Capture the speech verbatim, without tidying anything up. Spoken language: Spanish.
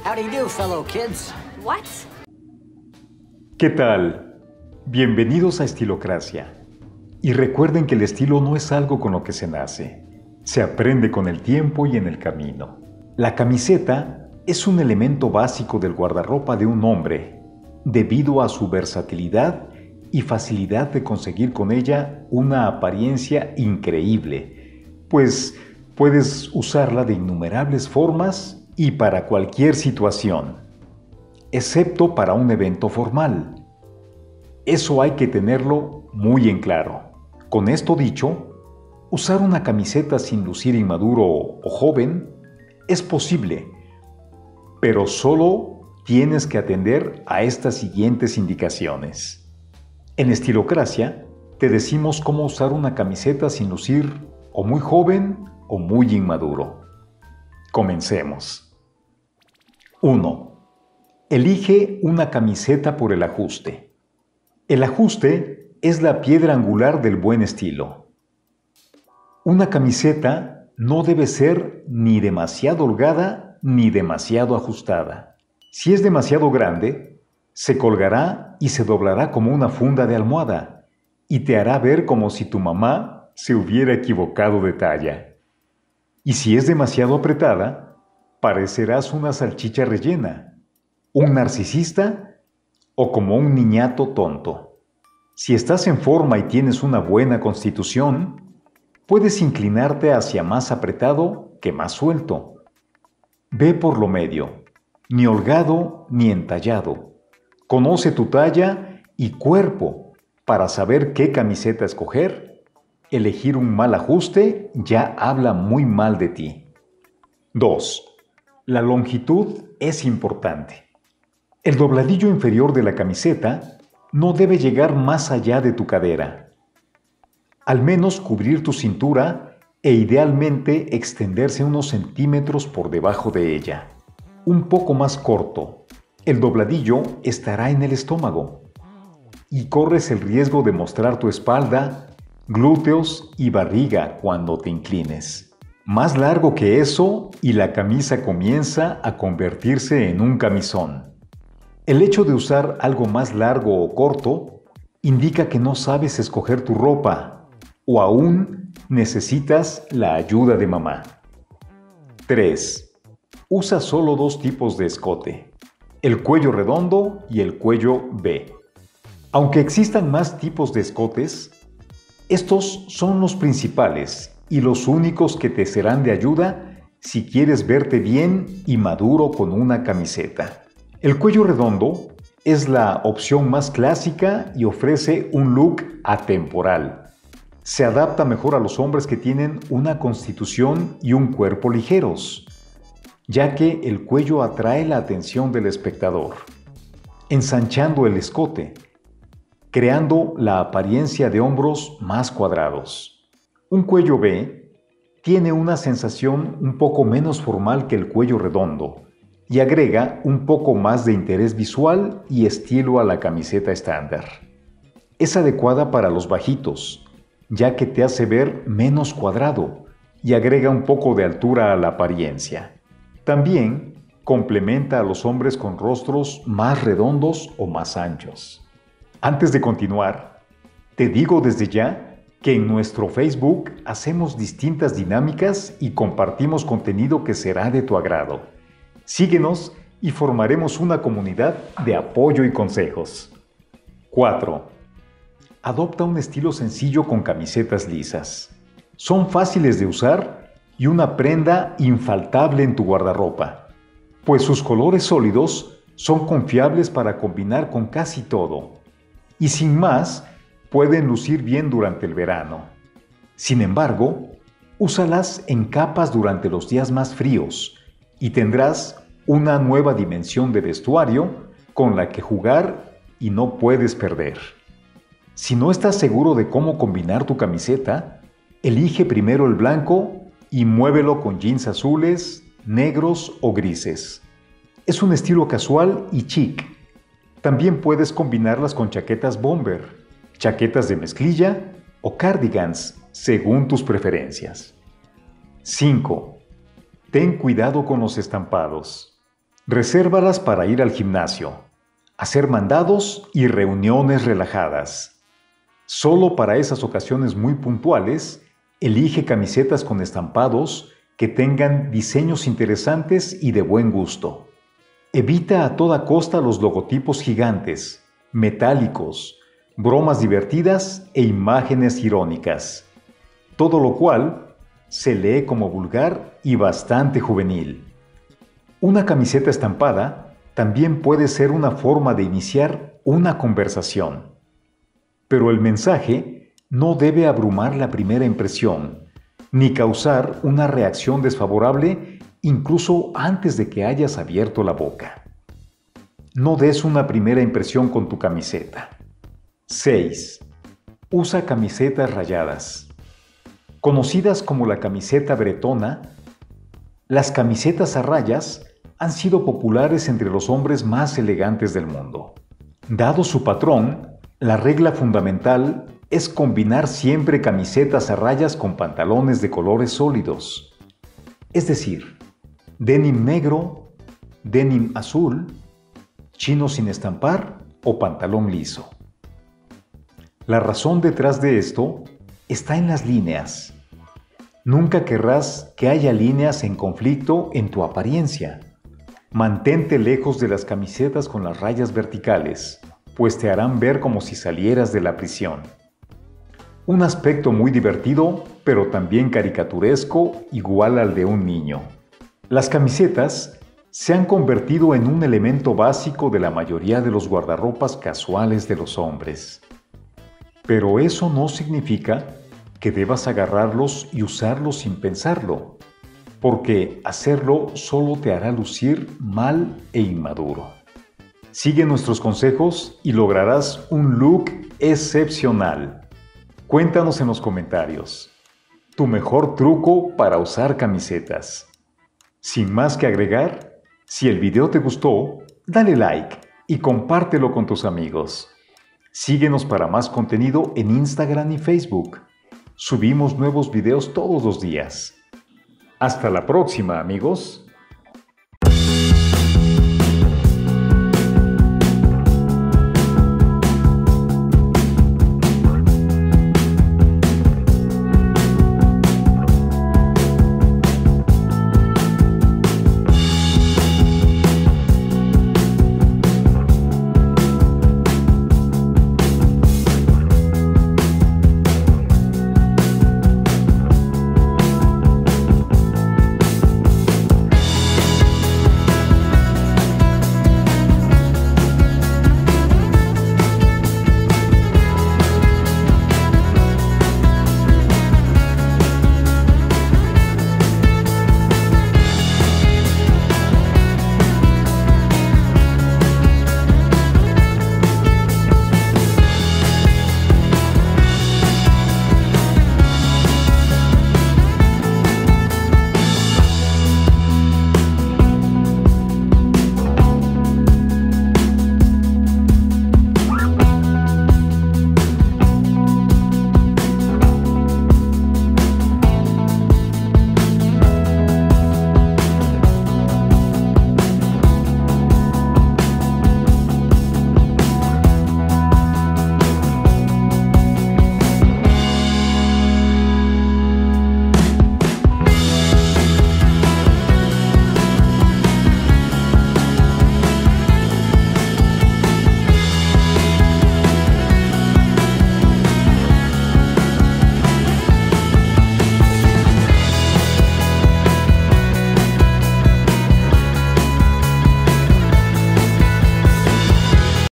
Howdy do, fellow kids. What? ¿Qué tal? Bienvenidos a Estilocracia. Y recuerden que el estilo no es algo con lo que se nace. Se aprende con el tiempo y en el camino. La camiseta es un elemento básico del guardarropa de un hombre, debido a su versatilidad y facilidad de conseguir con ella una apariencia increíble, pues puedes usarla de innumerables formas y para cualquier situación, excepto para un evento formal. Eso hay que tenerlo muy en claro. Con esto dicho, usar una camiseta sin lucir inmaduro o joven es posible, pero solo tienes que atender a estas siguientes indicaciones. En Estilocracia te decimos cómo usar una camiseta sin lucir o muy joven o muy inmaduro. Comencemos. uno. Elige una camiseta por el ajuste. El ajuste es la piedra angular del buen estilo. Una camiseta no debe ser ni demasiado holgada ni demasiado ajustada. Si es demasiado grande, se colgará y se doblará como una funda de almohada y te hará ver como si tu mamá se hubiera equivocado de talla. Y si es demasiado apretada, parecerás una salchicha rellena, un narcisista o como un niñato tonto. Si estás en forma y tienes una buena constitución, puedes inclinarte hacia más apretado que más suelto. Ve por lo medio, ni holgado ni entallado. Conoce tu talla y cuerpo para saber qué camiseta escoger. Elegir un mal ajuste ya habla muy mal de ti. dos. La longitud es importante. El dobladillo inferior de la camiseta no debe llegar más allá de tu cadera. Al menos cubrir tu cintura e idealmente extenderse unos centímetros por debajo de ella. Un poco más corto, el dobladillo estará en el estómago y corres el riesgo de mostrar tu espalda, glúteos y barriga cuando te inclines. Más largo que eso y la camisa comienza a convertirse en un camisón. El hecho de usar algo más largo o corto indica que no sabes escoger tu ropa o aún necesitas la ayuda de mamá. tres. Usa solo dos tipos de escote, el cuello redondo y el cuello V. Aunque existan más tipos de escotes, estos son los principales y los únicos que te serán de ayuda si quieres verte bien y maduro con una camiseta. El cuello redondo es la opción más clásica y ofrece un look atemporal. Se adapta mejor a los hombres que tienen una constitución y un cuerpo ligeros, ya que el cuello atrae la atención del espectador, ensanchando el escote, creando la apariencia de hombros más cuadrados. Un cuello V tiene una sensación un poco menos formal que el cuello redondo y agrega un poco más de interés visual y estilo a la camiseta estándar. Es adecuada para los bajitos, ya que te hace ver menos cuadrado y agrega un poco de altura a la apariencia. También complementa a los hombres con rostros más redondos o más anchos. Antes de continuar, te digo desde ya que en nuestro Facebook hacemos distintas dinámicas y compartimos contenido que será de tu agrado. Síguenos y formaremos una comunidad de apoyo y consejos. cuatro. Adopta un estilo sencillo con camisetas lisas. Son fáciles de usar y una prenda infaltable en tu guardarropa, pues sus colores sólidos son confiables para combinar con casi todo. Y sin más, pueden lucir bien durante el verano. Sin embargo, úsalas en capas durante los días más fríos y tendrás una nueva dimensión de vestuario con la que jugar y no puedes perder. Si no estás seguro de cómo combinar tu camiseta, elige primero el blanco y muévelo con jeans azules, negros o grises. Es un estilo casual y chic. También puedes combinarlas con chaquetas bomber, chaquetas de mezclilla o cardigans, según tus preferencias. cinco. Ten cuidado con los estampados. Resérvalas para ir al gimnasio, hacer mandados y reuniones relajadas. Solo para esas ocasiones muy puntuales, elige camisetas con estampados que tengan diseños interesantes y de buen gusto. Evita a toda costa los logotipos gigantes, metálicos, bromas divertidas e imágenes irónicas. Todo lo cual se lee como vulgar y bastante juvenil. Una camiseta estampada también puede ser una forma de iniciar una conversación. Pero el mensaje no debe abrumar la primera impresión, ni causar una reacción desfavorable incluso antes de que hayas abierto la boca. No des una primera impresión con tu camiseta. seis. Usa camisetas rayadas. Conocidas como la camiseta bretona, las camisetas a rayas han sido populares entre los hombres más elegantes del mundo. Dado su patrón, la regla fundamental es combinar siempre camisetas a rayas con pantalones de colores sólidos. Es decir, denim negro, denim azul, chino sin estampar o pantalón liso. La razón detrás de esto está en las líneas. Nunca querrás que haya líneas en conflicto en tu apariencia. Mantente lejos de las camisetas con las rayas verticales, pues te harán ver como si salieras de la prisión. Un aspecto muy divertido, pero también caricaturesco, igual al de un niño. Las camisetas se han convertido en un elemento básico de la mayoría de los guardarropas casuales de los hombres. Pero eso no significa que debas agarrarlos y usarlos sin pensarlo, porque hacerlo solo te hará lucir mal e inmaduro. Sigue nuestros consejos y lograrás un look excepcional. Cuéntanos en los comentarios tu mejor truco para usar camisetas. Sin más que agregar, si el video te gustó, dale like y compártelo con tus amigos. Síguenos para más contenido en Instagram y Facebook. Subimos nuevos videos todos los días. Hasta la próxima, amigos.